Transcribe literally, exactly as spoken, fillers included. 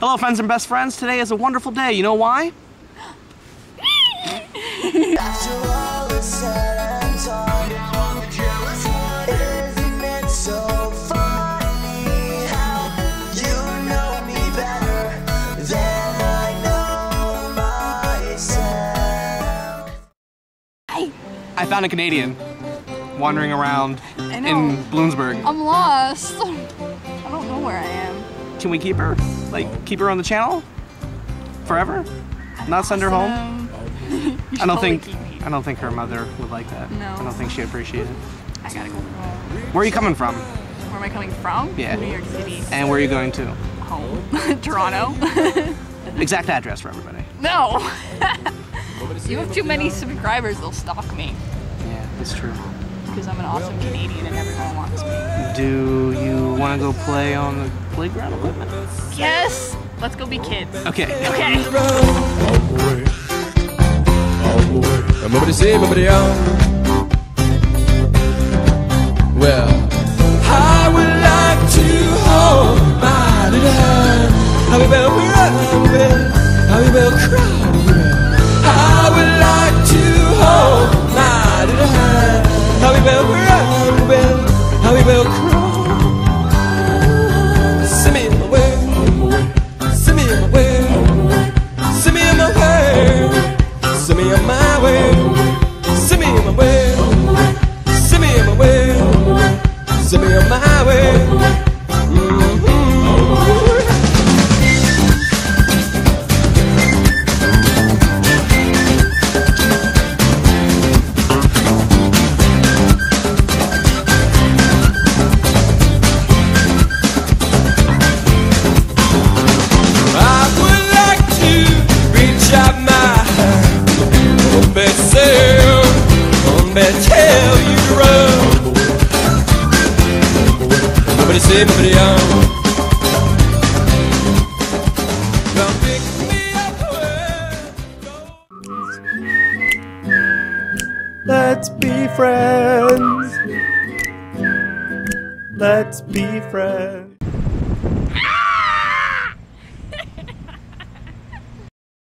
Hello, friends and best friends. Today is a wonderful day. You know why? After all is said and done, isn't it so funny how you know me better than I know myself? Hi. I found a Canadian wandering around I know. in Bloomsburg. I'm lost. I don't know where I am. Can we keep her? Like, keep her on the channel? Forever? Not send her home? Um, I don't think I don't think her mother would like that. No. I don't think she'd appreciate it. I gotta go home. Where are you coming from? Where am I coming from? Yeah. New York City. And where are you going to? Home. Toronto. Exact address for everybody. No. You have too many subscribers, they'll stalk me. Yeah, it's true. Because I'm an awesome Canadian and everyone wants me. Do you want to go play on the playground equipment? Yes! Let's go be kids. Okay. Okay. Oh boy, oh boy, nobody say, nobody else. Well, I would like to hold my little hand. I will cry, I will cry. I would like to hold my little hand. I will cry, I will cry. Send me away. Send me on my way. Send me on my way. Send me on my way. Send me on my way. Send me on my way. Send me on my way. Tell you to run. Nobody say, nobody else. Well, pick me up. Let's be friends. Let's be friends.